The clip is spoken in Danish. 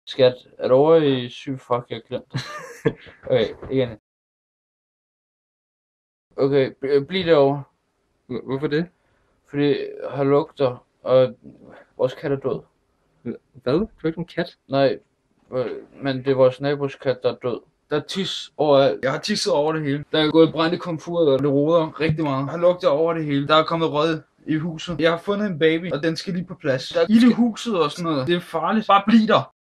Skat, er du over i syg? Fuck, jeg glemte det. Okay, igen. Okay, bliv derovre. Hvorfor det? Fordi her lugter, og vores kat er død. Hvad? Du har ikke nogen kat? Nej, men det er vores nabos kat, der er død. Der er tis overalt. Jeg har tisset over det hele. Der er gået brændt i komfuret, og det roder rigtig meget. Der lugter over det hele. Der er kommet rød i huset. Jeg har fundet en baby, og den skal lige på plads. Der er ild i huset og sådan noget. Det er farligt. Bare bliv der.